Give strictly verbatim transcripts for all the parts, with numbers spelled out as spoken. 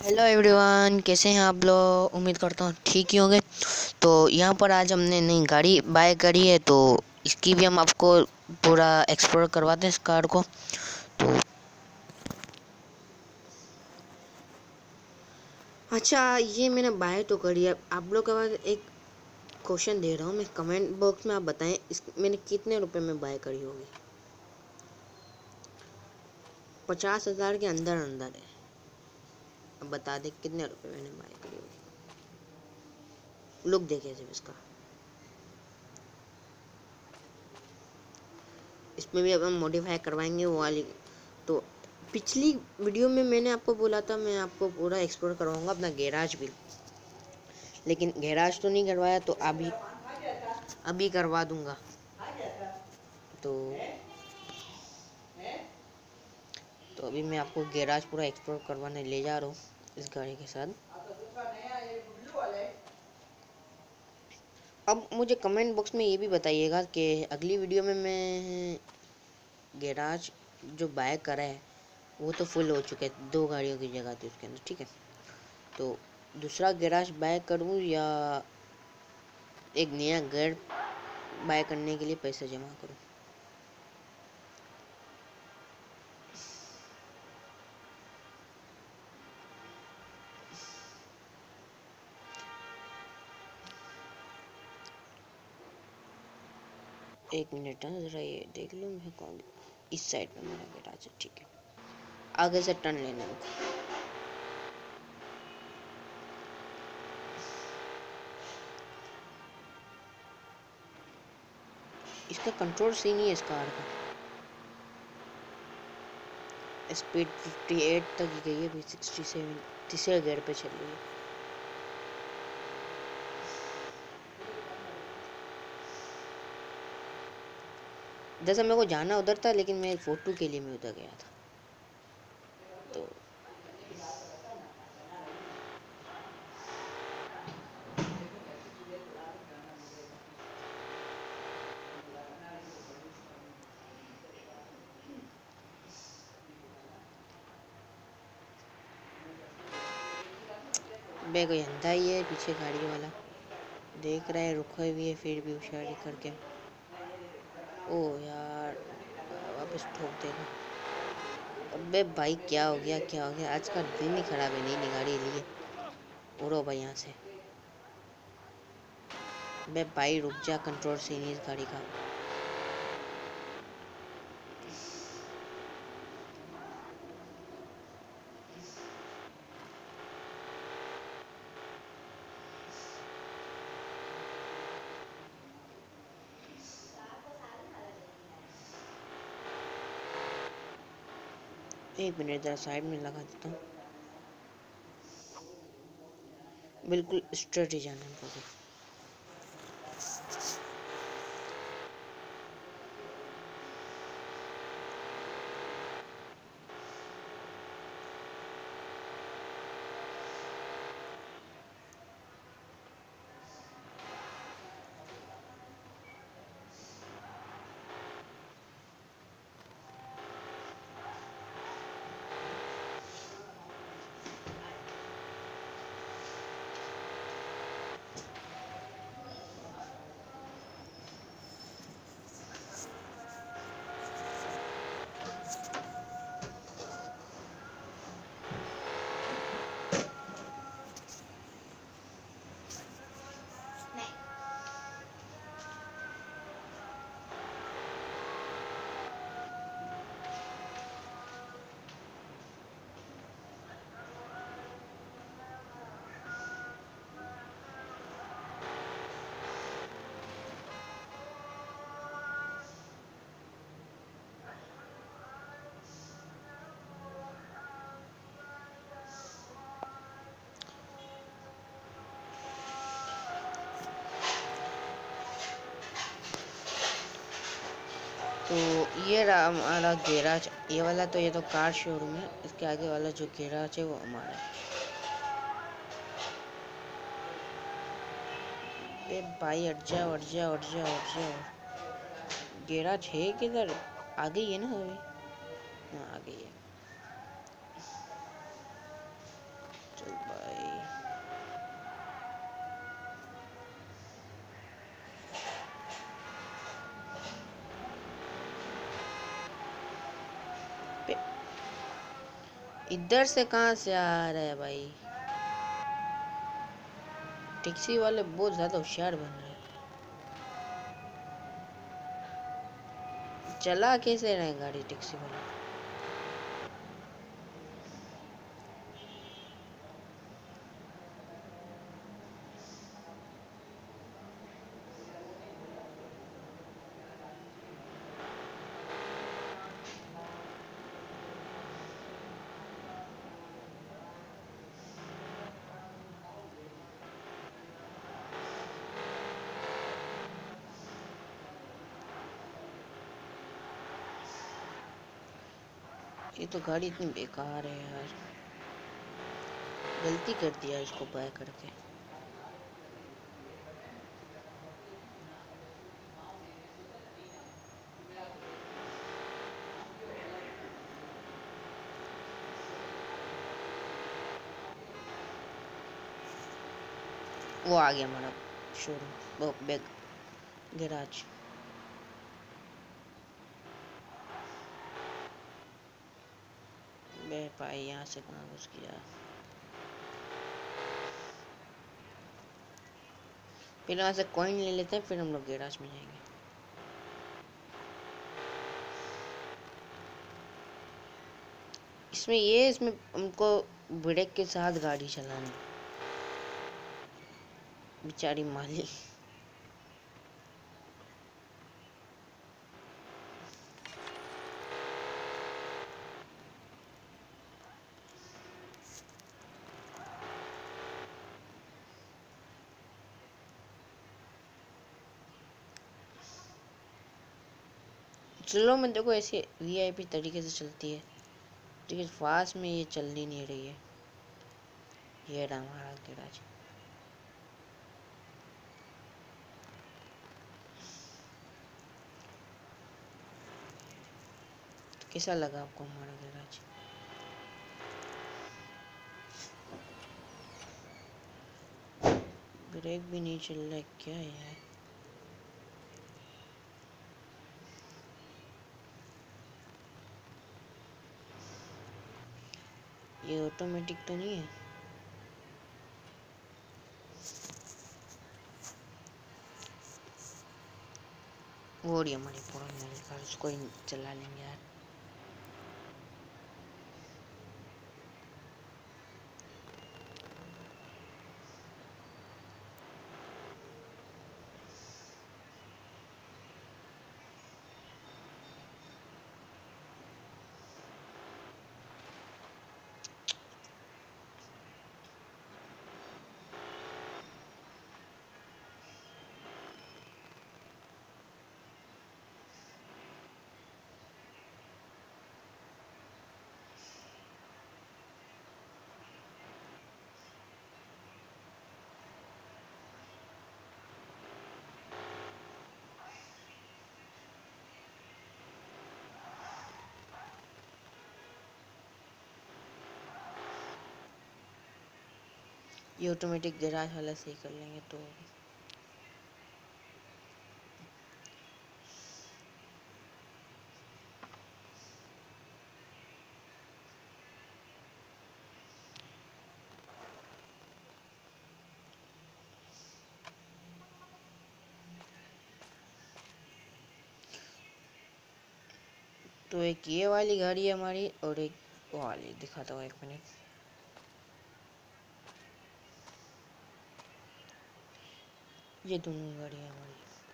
Hello everyone, कैसे हैं आप लोग। उम्मीद करता हूँ ठीक ही होंगे। तो यहाँ पर आज हमने नई गाड़ी बाय करी है, तो इसकी भी हम आपको पूरा एक्सप्लोर करवाते हैं इस कार को। तो अच्छा, ये मैंने बाय तो करी है। आप लोग के पास एक क्वेश्चन दे रहा हूँ मैं, कमेंट बॉक्स में आप बताएं इस मैंने कितने रुपए में बाय करी होगी। पचास हज़ार के अंदर अंदर है। अब बता दे कितने रुपए मैंने बाय करी होगी। लुक देखिए सिर्फ इसका। इसमें भी अब हम मॉडिफाई करवाएंगे वो वाली। तो पिछली वीडियो में मैंने आपको बोला था मैं आपको पूरा एक्सप्लोर करवाऊंगा अपना गैराज भी, लेकिन गैराज तो नहीं करवाया, तो अभी अभी करवा दूंगा। तो तो अभी मैं आपको गैराज पूरा एक्सप्लोर करवाने ले जा रहा हूँ इस गाड़ी के साथ। अब मुझे कमेंट बॉक्स में ये भी बताइएगा कि अगली वीडियो में मैं गैराज जो बाय करा है वो तो फुल हो चुका है, दो गाड़ियों की जगह थी उसके अंदर, ठीक है। तो दूसरा गैराज बाय करूँ या एक नया घर बाय करने के लिए पैसे जमा करूँ। एक मिनट है, जरा ये देख लो मैं कौन। इस साइड पे मेरा गैराज है, ठीक है। आगे से टर्न लेना है हमको। इसका कंट्रोल सही नहीं है इस कार का। स्पीड अट्ठावन तक ही गई है, अभी सड़सठ तीसरे गियर पे चल रही है। जैसा मेरे को जाना उधर था, लेकिन मैं फोटो के लिए मैं उधर गया था। तो बे कोई अंधा ही है पीछे गाड़ी वाला, देख रहा है, रुका हुई है, फिर भी होशियारी करके। ओ यार, वापस ठोक देगा। अबे भाई क्या हो गया क्या हो गया, आज का दिन ही खराब है। नई नई गाड़ी ली है। उड़ो भाई यहाँ से। बे भाई रुक जा, कंट्रोल सही नहीं इस गाड़ी का। एक मिनट जरा साइड में लगा देता हूँ। बिल्कुल स्ट्रेट ही जाना है मुझे। तो ये रहा हमारा गैराज, ये वाला तो ये तो कार शोरूम है। इसके आगे वाला जो गैराज है वो हमारा है। ए भाई हट जा हट जा हट जा हट जा। गैराज है किधर? आ गई है ना अभी? हाँ आ गई है। चल भाई। इधर से कहाँ से आ रहा है भाई? टैक्सी वाले बहुत ज्यादा होशियार बन रहे हैं। चला कैसे रहे गाड़ी टैक्सी वाला? ये तो गाड़ी इतनी बेकार है यार, गलती कर दिया इसको बाय करके। वो आ गया हमारा शोरूम, वो बैग गैराज। बे भाई यहाँ से कहाँ घुस गया? फिर वहाँ से कॉइन ले लेते हैं, फिर हम लोग गैराज में जाएंगे। इसमें ये इसमें हमको ब्रेक के साथ गाड़ी चलानी, बेचारी माली। स्लो में देखो ऐसे वीआईपी तरीके से चलती है, लेकिन फास्ट में ये चल ही नहीं रही है। ये रहा हमारा गैराज। कैसा लगा आपको हमारा गैराज? ब्रेक भी नहीं चल रहा है, क्या है यार? ये ऑटोमेटिक तो नहीं है? वो रही हमारी पुरानी वाली कार, उसको ही चला लेंगे यार। ये ऑटोमेटिक गैराज वाला सही कर लेंगे तो। तो एक ये वाली गाड़ी है हमारी, और एक वो वाली दिखाता हूँ, एक मिनट। ये दोनों गाड़ी है हमारी।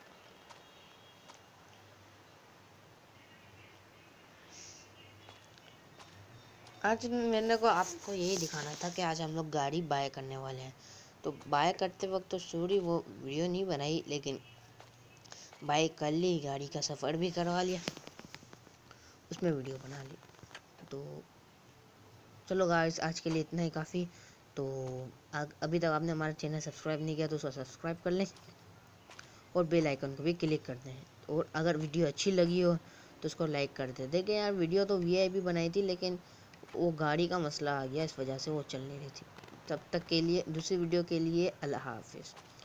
आज मैंने को आपको यही दिखाना था कि आज हम लोग गाड़ी बाय करने वाले हैं। तो बाय करते वक्त तो सॉरी वो वीडियो नहीं बनाई, लेकिन बाय कर ली, गाड़ी का सफ़र भी करवा लिया, उसमें वीडियो बना ली। तो चलो गाइस, आज के लिए इतना ही काफ़ी। तो अभी तक आपने हमारा चैनल सब्सक्राइब नहीं किया तो उसको सब्सक्राइब कर लें और बेल आइकन को भी क्लिक कर दें। और अगर वीडियो अच्छी लगी हो तो उसको लाइक कर दें। देखिए यार, वीडियो तो वीआईपी बनाई थी, लेकिन वो गाड़ी का मसला आ गया, इस वजह से वो चल नहीं रही थी। तब तक के लिए दूसरी वीडियो के लिए अल्लाह हाफिज़।